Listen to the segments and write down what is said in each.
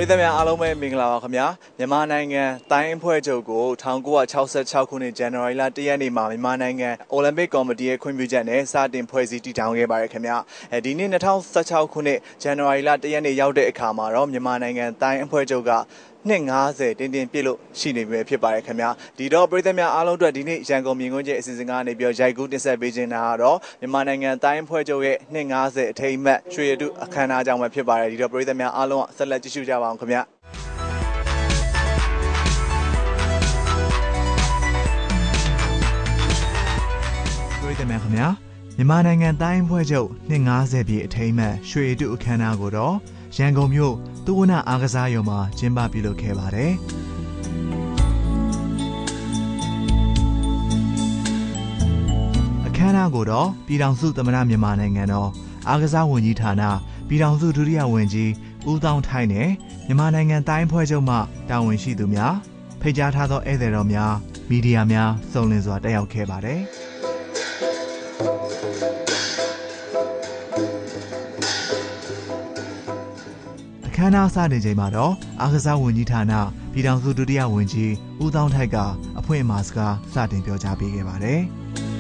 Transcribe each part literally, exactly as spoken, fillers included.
ပြည်သူများအားလုံးပဲမင်္ဂလာပါခင်ဗျာမြန်မာနိုင်ငံတိုင်းအဖွဲ့ချုပ်ကို၁၉၆၆ခုနှစ်ဇန်နဝါရီလ၁ရက်နေ့မှာမြန်မာနိုင်ငံအိုလံပစ်ကော်မတီရဲ့ခွင့်ပြုချက်နဲ့စတင်ဖွဲ့စည်းတည်ထောင်ခဲ့ပါတယ်ခင်ဗျာအဲဒီနေ့၂၀၁၆ခုနှစ်ဇန်နဝါရီလ၁ရက်နေ့ရောက်တဲ့အခါမှာတော့မြန်မာနိုင်ငံတိုင်းအဖွဲ့ချုပ်ကနှစ်၅၀တင်းတင်းပြည့်လို့ရှိနေပြီဖြစ်ပါတယ်ခင်ဗျာဒီတော့ပြည်သူများအားလုံးအတွက်ဒီနေ့ရန်ကုန်မြင်ကွင်းကျအစီအစဉ်ကနေပြီးရိုက်ကူးတင်ဆက်ပေးခြင်းတာကတော့မြန်မာနိုင်ငံတိုင်းအဖွဲ့ချုပ်ရဲ့နှစ်၅၀အထိမ်းအမှတ်ရွှေရတုအခမ်းအနားကြောင့်ပဲဖြစ်ပါတယ်ဒီတော့ပြည်သူများအားလုံးကဆက်လက်ကြည့်ရှုကြပါအောင်ခင်ဗျာပြည်သူများခင်ဗျာမြန်မာနိုင်ငံတိုင်းအဖွဲ့ချုပ်နှစ်၅၀ပြည့်အထိမ်းအမှတ်ရွှေရတုအခမ်းအနားကိုတော့ရန်ကုန်မြို့သုဝဏအားကစားရုံမှာကျင်းပပြုလုပ်ခဲ့ပါတယ်။အခမ်းအနားကိုတော့ပြည်ထောင်စုသမ္မတမြန်မာနိုင်ငံတော်အားကစားဝန်ကြီးဌာနပြည်ထောင်စုဒုတိယဝန်ကြီးဦးသောင်းထိုင်းနဲ့မြန်မာနိုင်ငံတိုင်းအဖွဲ့ချုပ်မှတာဝန်ရှိသူများဖိတ်ကြားထားသောဧည့်သည်တော်များမီဒီယာများစုံလင်စွာတက်ရောက်ခဲ့ပါတယ်။အခမ်းအနားစတင်ချိန်မှာတော့အားကစားဝန်ကြီးဌာနပြည်ထောင်စုဒုတိယဝန်ကြီးဦးသောင်းထိုက်ကအဖွင့်အမှာစကားစတင်ပြောကြားပေးခဲ့ပါတယ်။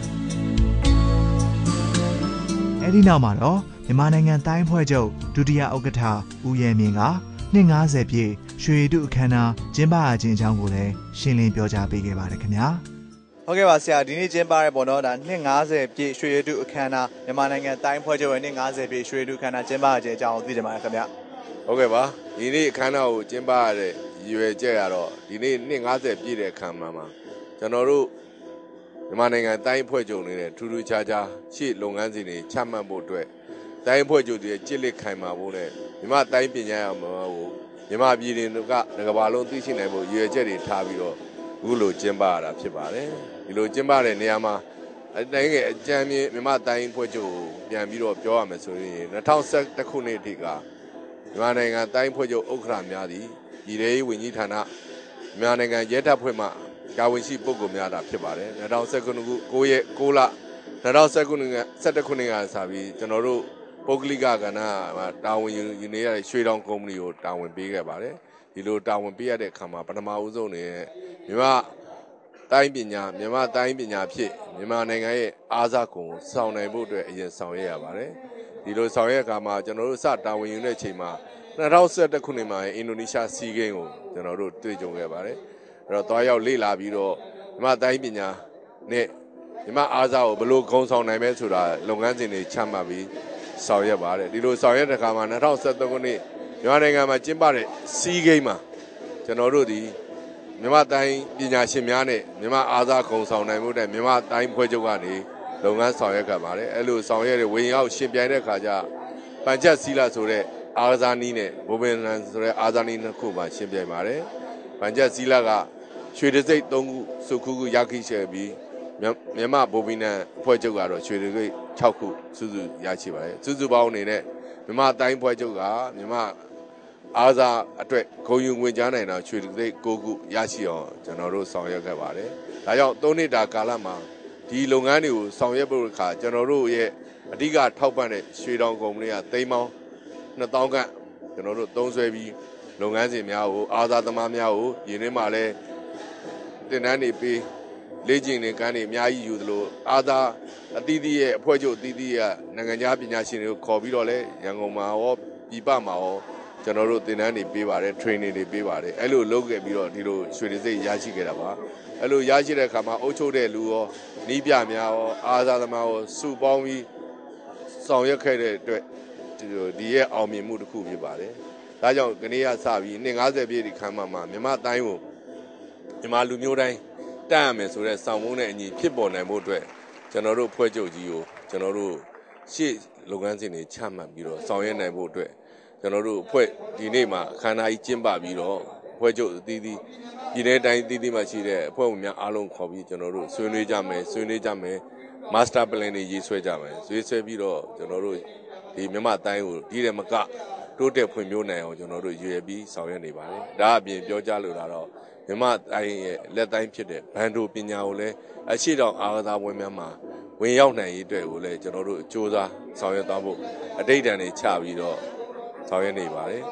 အဲဒီနောက်မှာတော့မြန်မာနိုင်ငံတိုင်းဖွဲ့ချုပ်ဒုတိယဥက္ကဋ္ဌဦးရဲမြင့်ကနှစ်၅၀ပြည့်ရွှေရတုအခမ်းအနားကျင်းပရခြင်းအကြောင်းကိုလည်းရှင်းလင်းပြောကြားပေးခဲ့ပါတယ်ခင်ဗျာ။ဟုတ်ကဲ့ပါဆရာဒီနေ့ကျင်းပရဲပေါ့နော်ဒါနှစ်၅၀ပြည့်ရွှေရတုအခမ်းအနားမြန်မာနိုင်ငံတိုင်းဖွဲ့ချုပ်ရဲ့နှစ်၅၀ပြည့်ရွှေရတုအခမ်းအနားကျင်းပရခြင်းအကြောင်းကိုသိကြပါရခင်ဗျာ။ဟုတ်ကဲ့ပါဒီနေ့အခမ်းအနားကိုကျင်းပရတဲ့ရွယ်ချက်ကတော့ဒီနေ့နှစ်၅၀ပြည့်တဲ့အခမ်းအနားမှာကျွန်တော်တို့မြန်မာနိုင်ငံတိုင်းဖွဲ့ချုပ်နေတဲ့ထူးထူးခြားခြားရှေ့လုပ်ငန်းစဉ်တွေချမှတ်ဖို့အတွက်တိုင်းဖွဲ့ချုပ်တွေကြစ်လက်ခိုင်မာဖို့နဲ့မြန်မာတိုင်းပညာရေးမှာကိုမြန်မာပြည်တွင်ကတကဘာလုံးသိရှိနိုင်ဖို့ရွယ်ချက်တွေထားပြီးတော့အခုလိုကျင်းပရတာဖြစ်ပါတယ်ဒီလိုကျင်းပတဲ့နေရာမှာအတိုင်းငယ်အကြမ်းမြင်မြန်မာတိုင်းဖွဲ့ချုပ်ကိုပြန်ပြီးတော့ပြောရမယ်ဆိုရင်၂၀၁၁ခုနှစ်ထိကမြန်မာနိုင်ငံတိုင်းဖွဲ့ချုပ်ဥက္ကဋ္ဌများသည်ပြည်ထောင်စုဝန်ကြီးဌာနမြန်မာနိုင်ငံရဲတပ်ဖွဲ့မှတာဝန်ရှိပုဂ္ဂိုလ်များတာဖြစ်ပါတယ်၂၀၁၉ခု၉ရက်၉လ၂၀၁၉က၁၁ခုနှစ်ကစပြီးကျွန်တော်တို့ပုဂ္ဂလိကကဏ္ဍမှာတာဝန်ယူနေရတဲ့ရွှေတောင်ကုမ္ပဏီကိုတာဝန်ပေးခဲ့ပါတယ်ဒီလိုတာဝန်ပေးရတဲ့အခါမှာပထမဦးဆုံးနေမြန်မာတိုင်းပညာမြန်မာတိုင်းပညာဖြစ်မြန်မာနိုင်ငံရဲ့အားစားကုန်ဆောင်နိုင်ဖို့အတွက်အရင်ဆောင်ရွက်ရပါတယ်ဒီလိုဆောင်ရွက်အခါမှာကျွန်တော်တို့စတာဝန်ယူတဲ့အချိန်မှာ၂၀၁၁ခုနှစ်မှာအင်ဒိုနီးရှားစီးဂိမ်းကိုကျွန်တော်တို့တွေ့ကြုံခဲ့ပါတယ်အဲ့တော့တွားရောက်လေ့လာပြီးတော့မြန်မာတိုင်းပညာနဲ့မြန်မာအားစားကိုဘယ်လိုဂုဏ်ဆောင်နိုင်မဲဆိုတာလုပ်ငန်းစဉ်တွေချမှတ်ပြီးဆောင်ရွက်ပါတယ်ဒီလိုဆောင်ရွက်တဲ့အခါမှာ၂၀၁၃ခုနှစ်မြန်မာနိုင်ငံမှာကျင်းပတဲ့စီးဂိမ်းမှာကျွန်တော်တို့ဒီမြန်မာတိုင်းပညာရှင်များနဲ့မြန်မာအားစားဂုဏ်ဆောင်နိုင်မှုတဲ့မြန်မာတိုင်းဖွဲ့ချုပ်ကနေလုပ်ငန်းဆောင်ရွက်ခဲ့ပါတယ်အဲ့လိုဆောင်ရွက်တဲ့ဝင်ရောက်ရှင်ပြိုင်တဲ့အခါကျပန်ချက်စီလာဆိုတဲ့အားကစားနည်းနဲ့ဘိုဘင်လန်ဆိုတဲ့အားကစားနည်းနှစ်ခုမှရှင်ပြိုင်ပါတယ်ပန်ချက်စီလာကရွှေတစိမ့်သုံးခုစုခုခုရခိရှယ်ပြီးမြန်မာဘိုဘင်လန်ဖွဲ့ချုပ်ကတော့ရွှေတစိမ့်၆ခုစုစုရရှိပါတယ်စုစုပေါင်းအနေနဲ့မြန်မာတိုင်းဖွဲ့ချုပ်ကမြန်မာအားစားအတွက်ဂုဏ်ယူငွေကြားနိုင်တာရွှေတစိမ့်၉ခုရရှိအောင်ကျွန်တော်တို့ဆောင်ရွက်ခဲ့ပါတယ်ဒါကြောင့်၃နှစ်တာကာလမှာဒီလုပ်ငန်းတွေကိုဆောင်ရွက်ဖို့အခါကျွန်တော်တို့ရဲ့အဓိကထောက်ပံ့တဲ့ရွှေတောင်ကုမ္ပဏီကသိန်းပေါင်းနှစ်သောင်းခန့်ကျွန်တော်တို့သုံးစွဲပြီးလုပ်ငန်းစဉ်များကိုအားစားသမားများကိုယင်းထဲမှာလဲတင်တန်းတွေပေးလေ့ကျင့်နေကန်းတွေအများကြီးယူသလိုအားသားအသီးသီးရဲ့အဖွဲ့ချုပ်အသီးသီးရဲ့နိုင်ငံခြားပညာရှင်တွေကိုခေါ်ပြီးတော့လဲရန်ကုန်မှာရောပြည်ပမှာရောကျွန်တော်တို့တင်တန်းတွေပေးပါတယ် training တွေပေးပါတယ်အဲ့လိုလုပ်ခဲ့ပြီးတော့ဒီလိုရွှေတစိမ့်ရရှိခဲ့တာပါအဲ့လိုရရှိတဲ့အခါမှာအုပ်ချုပ်တဲ့လူရောနီးပြများရောအားစားသမားရောစုပေါင်းပြီးဆောင်ရွက်ခဲ့တဲ့အတွက်ဒီရဲ့အောင်မြင်မှုတစ်ခုဖြစ်ပါတယ်ဒါကြောင့်ကနေ့ကစပြီးနှစ်၅၀ပြည့်ဒီခမ်းမမှာမြန်မာတိုင်းကိုမြန်မာလူမျိုးတိုင်းတတ်ရမယ်ဆိုတဲ့ဆောင်မုန်းတဲ့အညီဖြစ်ပေါ်နိုင်ဖို့အတွက်ကျွန်တော်တို့ဖွဲ့ချုပ်ကြီးကိုကျွန်တော်တို့ရှေ့လုပ်ငန်းစဉ်တွေချမှတ်ပြီးတော့ဆောင်ရွက်နိုင်ဖို့အတွက်ကျွန်တော်တို့အဖွဲ့ဒီနေ့မှာအခမ်းအနားကြီးကျင်းပပြီးတော့ဖွဲ့ချုပ်အသီးသီးပြည်내တိုင်းအသီးသီးမှာရှိတဲ့အဖွဲ့ဝင်များအားလုံးခေါ်ပြီးကျွန်တော်တို့ဆွေးနွေးကြမယ်ဆွေးနွေးကြမယ် master plan တွေရေးဆွဲကြမယ်ရေးဆွဲပြီးတော့ကျွန်တော်တို့ဒီမြန်မာတိုင်းကိုဒီတဲ့မကတိုးတက်ဖွံ့ဖြိုးနိုင်အောင်ကျွန်တော်တို့ရွေပြီးဆောင်ရွက်နေပါတယ်ဒါအပြင်ပြောကြားလိုတာတော့မြန်မာတိုင်းရဲ့လက်တိုင်းဖြစ်တဲ့ဘန်ဒိုပညာကိုလည်းအရှိတောင်အားကစားပွဲများမှာဝင်ရောက်နိုင်ရေးအတွက်ကိုလည်းကျွန်တော်တို့စ조사ဆောင်ရွက်သွားဖို့အတိတ်တန်တွေချပြီးတော့ဆောင်ရွက်နေပါတယ်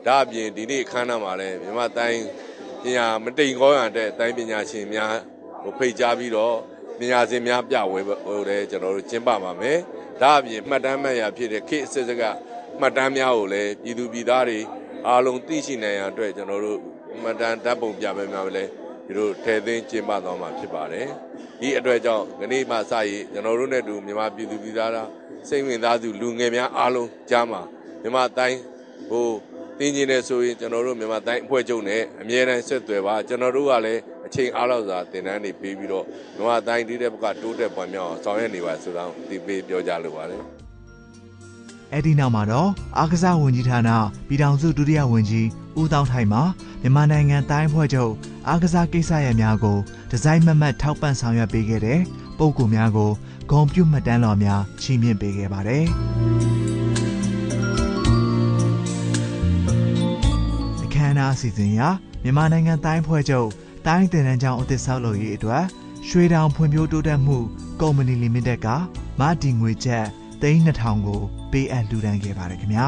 ဒါအပြင်ဒီနေ့အခမ်းအနားမှာလည်းမြန်မာတိုင်းပညာမတိမ်ကောရတဲ့တိုင်းပညာရှင်များဟိုဖိတ်ကြားပြီးတော့ပညာရှင်များပြဝဲဟိုလည်းကျွန်တော်တို့ကျင်းပပါမယ်ဒါအပြင်မှတ်တမ်းမှတ်ရဖြစ်တဲ့ခေတ်အစစ်စကမှတ်တမ်းများကိုလည်းပြည်သူပြည်သားတွေအားလုံးသိရှိနိုင်ရန်အတွက်ကျွန်တော်တို့မှတ်တမ်းဓာတ်ပုံပြပွဲများလည်းဒီလိုထည့်သွင်းကျင်းပသွားမှာဖြစ်ပါတယ်ဒီအတွက်ကြောင့်ဒီနေ့မှစရည်ကျွန်တော်တို့နဲ့တူမြန်မာပြည်သူပြည်သားစိတ်ဝင်စားသူလူငယ်များအားလုံးကြားမှာမြန်မာတိုင်းဟိုတင်းကျင်းနေဆိုရင်ကျွန်တော်တို့မြန်မာတိုင်းအဖွဲ့ချုပ်နဲ့အမြဲတမ်းဆက်သွယ်ပါကျွန်တော်တို့ကလည်းအချိန်အားလောက်စွာတင်တန်းနေပေးပြီးတော့မြန်မာတိုင်းဒီတဲ့ဘက်ကတိုးတက်ပွားများအောင်ဆောင်ရွက်နေပါဆိုတော့ဒီပေးပြောကြလိုပါတယ်အဲ့ဒီနောက်မှာတော့အားကစားဝန်ကြီးဌာနပြည်ထောင်စုဒုတိယဝန်ကြီးဦးတောင်းထိုင်မှမြန်မာနိုင်ငံတိုင်းဖွဲ့ချုပ်အားကစားကိစ္စရပ်များကိုဒီဇိုင်းမမတ်ထောက်ပံ့ဆောင်ရွက်ပေးခဲ့တဲ့ပုံကူများကိုဂုဏ်ပြုမှတ်တမ်းတော်များချီးမြှင့်ပေးခဲ့ပါတယ်အခမ်းအနားအစီအစဉ်အရမြန်မာနိုင်ငံတိုင်းဖွဲ့ချုပ်တိုင်းတင်တန်းကျောင်းအသစ်ဆောက်လုပ်ရေးအတွက်ရွှေတောင်ဖွံ့ဖြိုးတိုးတက်မှုကုမ္ပဏီလီမိတက်ကမတီငွေကျပ်သိန်းနှစ်ထောင်ကိုပေးအပ်လှူဒါန်းခဲ့ပါတယ်ခင်ဗျာ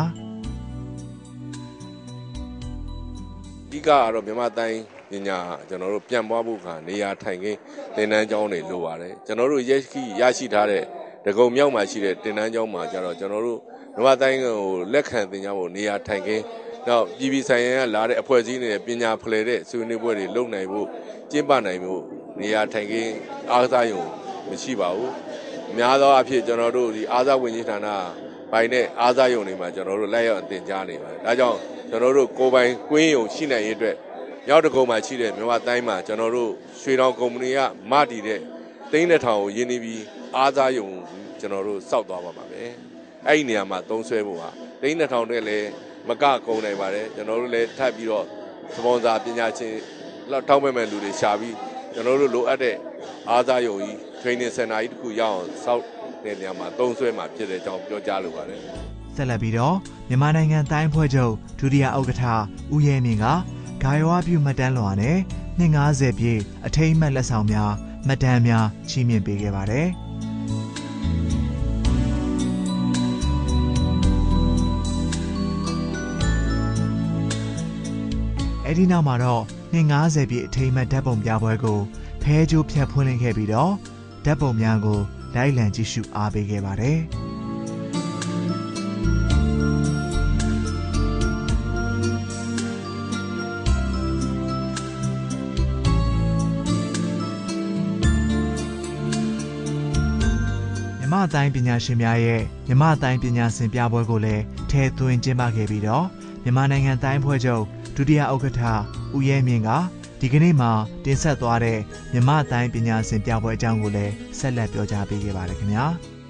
ဒီကတော့မြန်မာတိုင်းပညာကျွန်တော်တို့ပြန်ပွားဖို့ခါနေရာထိုင်ခင်းတင်တန်းကျောင်းတွေလိုပါတယ်ကျွန်တော်တို့ရရှိရရှိထားတဲ့ဒဂုံမြောက်မှာရှိတဲ့တင်တန်းကျောင်းမှာကျတော့ကျွန်တော်တို့မြန်မာတိုင်းကိုလက်ခံသင်ကြားဖို့နေရာထိုင်ခင်းနောက်ပြည်ပြည်ဆိုင်ရာလာတဲ့အဖွဲ့အစည်းတွေပညာဖလှယ်တဲ့ဆွေးနွေးပွဲတွေလုပ်နိုင်ဖို့ကျင်းပနိုင်ဖို့နေရာထိုင်ခင်းအားကစားရုံမရှိပါဘူးအများသောအားဖြင့်ကျွန်တော်တို့ဒီအားကစားဝန်ကြီးဌာနပိုင်တဲ့အားကစားရုံတွေမှာကျွန်တော်တို့လက်ရောက်တင်ကြားနေပါတယ်ဒါကြောင့်ကျွန်တော်တို့ကိုယ်ပိုင်ကွင်းရုံရှိနိုင်ရေးအတွက်ရောက်တကုံမှာရှိတဲ့မြန်မာတိုင်းမှာကျွန်တော်တို့ရွှေတောင်ကုမ္ပဏီကမတည်တဲ့သိန်းတစ်ထောင်ကိုရင်းနှီးပြီးအားစားရုံကျွန်တော်တို့စောက်သွားပါပါမယ်အဲ့ဒီနေရာမှာသုံးဆွဲဖို့ဟာသိန်းတစ်ထောင်နဲ့လည်းမကကုန်နိုင်ပါတယ်ကျွန်တော်တို့လည်းထပ်ပြီးတော့စပွန်ဆာပညာရှင်လောက်ထောက်မဲ့မဲ့လူတွေရှာပြီးကျွန်တော်တို့လိုအပ်တဲ့အားစားရုံကြီး training center ကြီးတစ်ခုရအောင်စောက်တဲ့နေရာမှာသုံးဆွဲမှာဖြစ်တဲ့အကြောင်းပြောကြားလိုပါတယ်ဆက်လက်ပြီးတော့မြန်မာနိုင်ငံတိုင်းဖွဲ့ချုပ်ဒုတိယဥက္ကဋ္ဌဦးရဲမြင့်ကဂါယဝပြုမှတ်တမ်းလွှာနဲ့နှစ်ငါးဆယ်ပြည့်အထိမ်းအမှတ်လက်ဆောင်များမှတ်တမ်းများချီးမြှင့်ပေးခဲ့ပါတယ်အဲ့ဒီနောက်မှာတော့နှစ်ငါးဆယ်ပြည့်အထိမ်းအမှတ်ဓာတ်ပုံပြပွဲကိုဖဲကြိုးဖြတ်ဖွင့်လှစ်ခဲ့ပြီးတော့ဓာတ်ပုံများကိုလိုက်လံကြည့်ရှုအားပေးခဲ့ပါတယ်မြမအတိုင်းပညာရှင်များရဲ့မြမအတိုင်းပညာရှင်ပြပွဲကိုလည်းထဲသွင်းကျင်းပခဲ့ပြီးတော့မြန်မာနိုင်ငံတိုင်းဖွဲ့ချုပ်ဒုတိယဥက္ကဋ္ဌဦးရဲမြင့်ကဒီကနေ့မှာတင်ဆက်သွားတဲ့မြမအတိုင်းပညာရှင်ပြပွဲအကြောင်းကိုလည်းဆက်လက်ပြောကြားပေးခဲ့ပါတယ်ခင်ဗျာ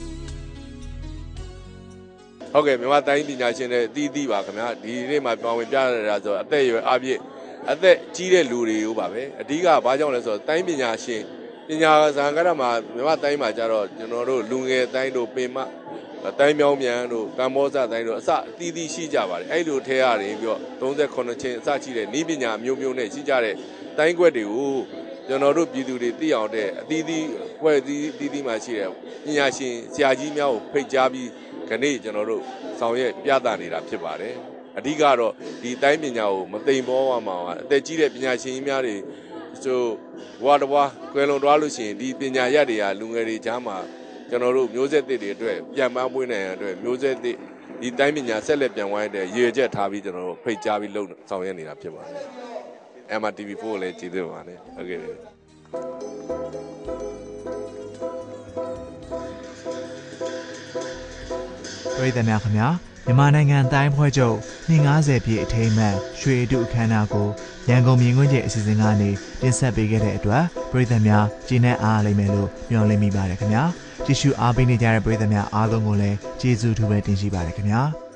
ဟုတ်ကဲ့မြမတိုင်းပညာရှင်တွေအသီးသီးပါခင်ဗျာဒီနေ့မှာပြောင်းဝင်ပြရတာဆိုအသက်အရွယ်အပြည့်အသက်ကြီးတဲ့လူတွေကိုပါပဲအဓိကဘာကြောင့်လဲဆိုတော့တိုင်းပညာရှင်ပညာဇာန်ကရမှာမြန်မာတိုင်းမှာကြတော့ကျွန်တော်တို့လူငယ်တိုင်းတို့ပင်မတိုင်းမြောင်းမြန်တို့ကမ္ဘောဇတိုင်းတို့အစအသီးသီးရှိကြပါတယ်အဲ့လိုထဲရတယ်ပြီးတော့သုံးဆယ်ခုနှစ်ချင်းအစရှိတဲ့ဤပညာမျိုးမျိုးနဲ့ရှိကြတဲ့တိုင်းကွက်တွေကိုကျွန်တော်တို့ပြည်သူတွေသိအောင်တဲ့အသီးသီးကွက်သီးသီးသီးမှာရှိတဲ့ပညာရှင်ဆရာကြီးများကိုဖိတ်ကြားပြီးခဏကျွန်တော်တို့ဆောင်ရွက်ပြသနေတာဖြစ်ပါတယ်အဓိကတော့ဒီတိုင်းပညာကိုမသိမ်ပေါ်ဝမှာအသက်ကြီးတဲ့ပညာရှင်ကြီးများတွေဆိုဘဝတစ်ဘဝကွယ်လွန်သွားလို့ရှိရင်ဒီပညာရတွေကလူငယ်တွေကြားမှာကျွန်တော်တို့မျိုးဆက်သစ်တွေအတွက်ပြန်ပန်းပွင့်နိုင်ရတဲ့မျိုးဆက်သစ်ဒီတိုင်းပညာဆက်လက်ပြန်ဝိုင်းတဲ့ရည်ရွယ်ချက်ထားပြီးကျွန်တော်တို့ဖိတ်ကြားပြီးလုပ်ဆောင်ရွက်နေတာဖြစ်ပါတယ်။ M R T V fourကိုလည်းကြည့်သင့်ပါတယ်။ဟုတ်ကဲ့။ပြည်သူများခင်ဗျာမြန်မာနိုင်ငံတိုင်းဖွဲ့ချုပ်နှစ်ငါးဆယ်ပြည့်အထိမ်းအမှတ်ရွှေအတုအခမ်းအနားကိုရန်ကုန်မြင်းကွင်းကျအစီအစဉ်ကနေတင်ဆက်ပေးခဲ့တဲ့အတွက်ပြည်သူများကျေးနပ်အားလိမ့်မယ်လို့မျှော်လင့်မိပါတယ်ခင်ဗျာကြည့်ရှုအားပေးနေကြတဲ့ပြည်သူများအားလုံးကိုလည်းကျေးဇူးထူးပဲတင်ရှိပါတယ်ခင်ဗျာ